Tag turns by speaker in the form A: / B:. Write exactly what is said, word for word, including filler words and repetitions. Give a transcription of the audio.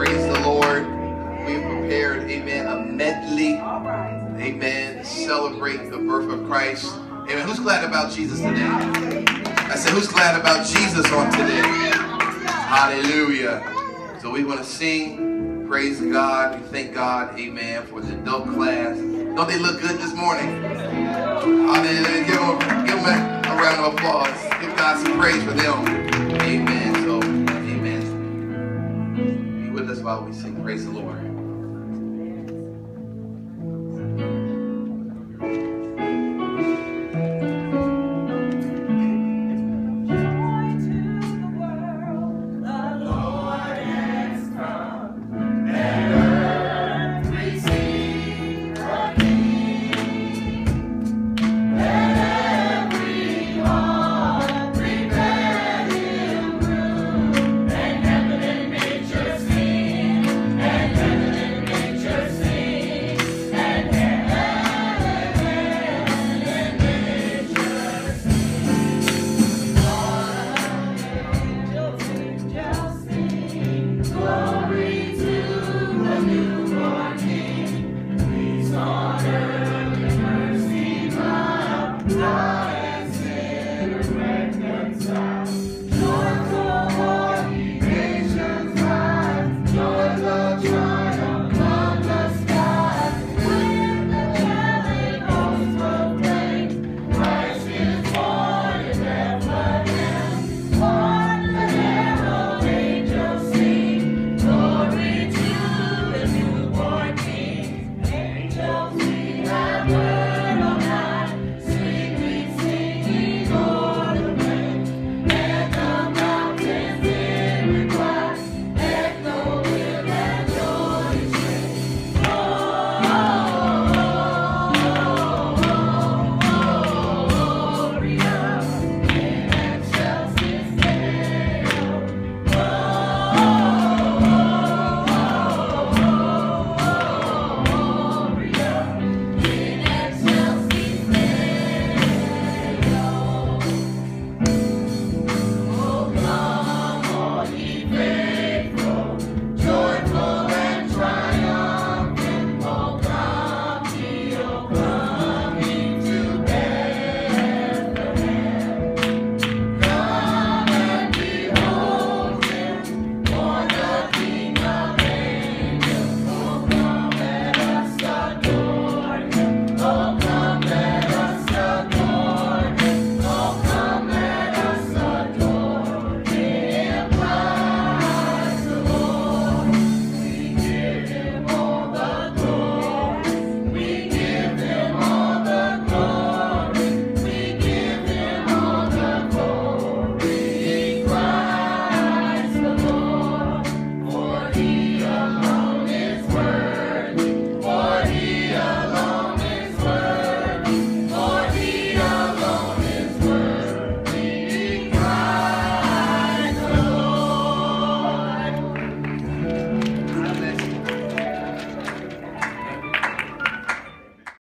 A: Praise the Lord. We've prepared, amen, a medley, amen, to celebrate the birth of Christ. Amen. Who's glad about Jesus today? I said, who's glad about Jesus on today? Hallelujah. So we want to sing, praise God. We thank God, amen, for the adult class. Don't they look good this morning? Hallelujah. Give them, give them a, a round of applause. Give God some praise for them. Amen. So, amen. Be with us while we sing. Praise the Lord.